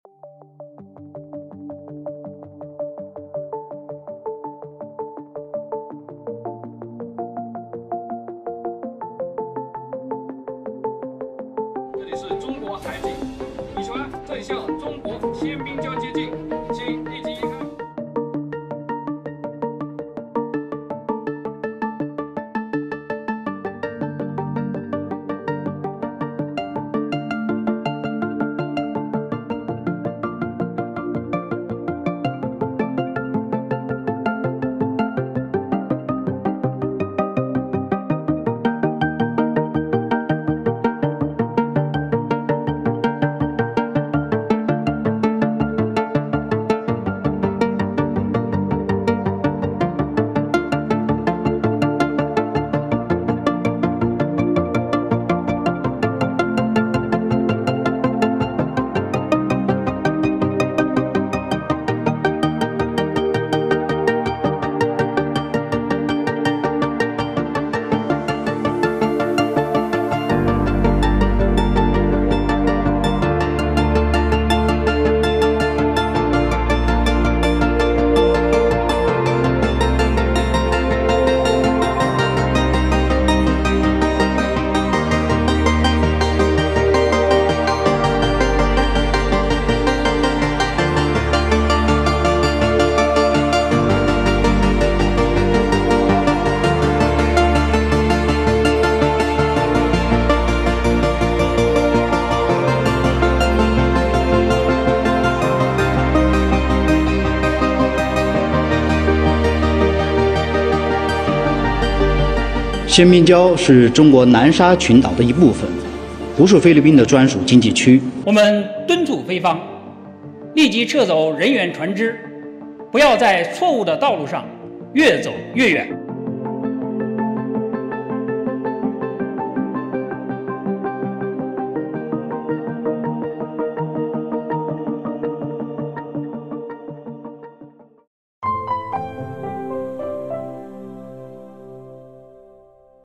这里是中国海警，乙船正向中国宪兵礁接近，请立即移开。 宪兵礁是中国南沙群岛的一部分，不是菲律宾的专属经济区。 我们敦促菲方立即撤走人员船只，不要在错误的道路上越走越远。